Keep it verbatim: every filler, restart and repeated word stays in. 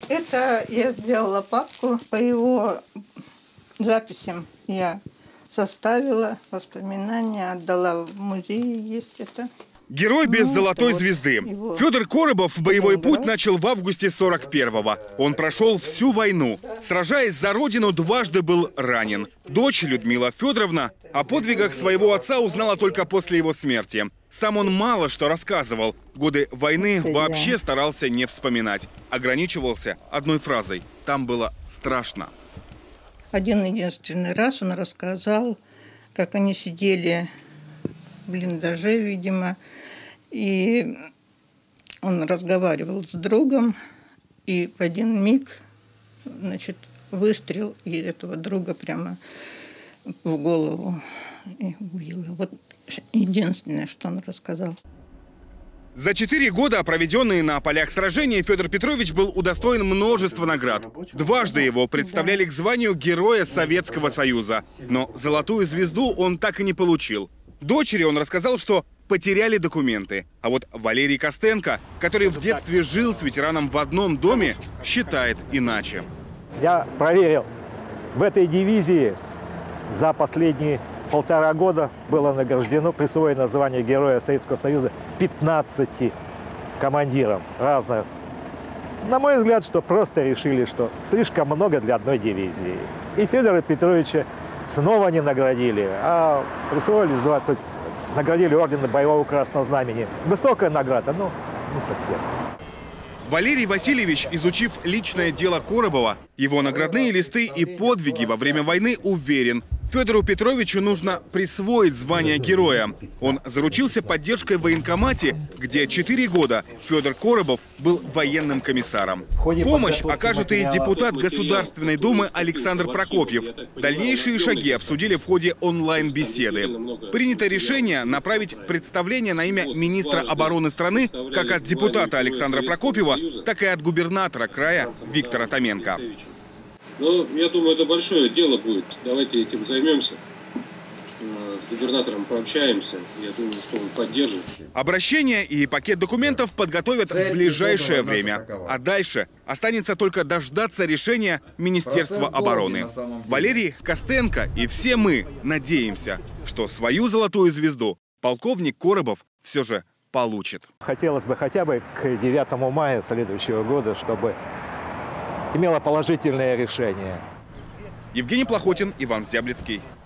Это я сделала папку по его записям. Я составила воспоминания, отдала в музей, есть это. Герой без Ну, золотой вот звезды. его. Федор Коробов в боевой Ленинград. путь начал в августе сорок первого. Он прошел всю войну. Сражаясь за родину, дважды был ранен. Дочь Людмила Федоровна о подвигах своего отца узнала только после его смерти. Сам он мало что рассказывал. Годы войны вообще старался не вспоминать. Ограничивался одной фразой: там было страшно. Один единственный раз он рассказал, как они сидели в блиндаже, видимо, и он разговаривал с другом, и в один миг, значит, выстрел, и этого друга прямо в голову и убил. Вот единственное, что он рассказал. За четыре года, проведенные на полях сражений, Федор Петрович был удостоен множества наград. Дважды его представляли к званию Героя Советского Союза. Но золотую звезду он так и не получил. Дочери он рассказал, что потеряли документы. А вот Валерий Костенко, который в детстве жил с ветераном в одном доме, считает иначе. Я проверил, в этой дивизии за последние полтора года было награждено, присвоено звание Героя Советского Союза пятнадцати командирам разных. На мой взгляд, что просто решили, что слишком много для одной дивизии. И Федора Петровича снова не наградили, а присвоили звание, то есть наградили орденом Боевого Красного Знамени. Высокая награда, но не совсем. Валерий Васильевич, изучив личное дело Коробова, его наградные листы и подвиги во время войны, уверен, Федору Петровичу нужно присвоить звание героя. Он заручился поддержкой в военкомате, где четыре года Федор Коробов был военным комиссаром. Помощь окажет и депутат Государственной Думы Александр Прокопьев. Дальнейшие шаги обсудили в ходе онлайн-беседы. Принято решение направить представление на имя министра обороны страны как от депутата Александра Прокопьева, так и от губернатора края Виктора Томенко. Ну, я думаю, это большое дело будет. Давайте этим займемся. С губернатором пообщаемся. Я думаю, что он поддержит. Обращение и пакет документов подготовят в ближайшее время. А дальше останется только дождаться решения Министерства обороны. Валерий Костенко и все мы надеемся, что свою золотую звезду полковник Коробов все же получит. Хотелось бы хотя бы к девятому мая следующего года, чтобы имело положительное решение. Евгений Плохотин, Иван Зяблицкий.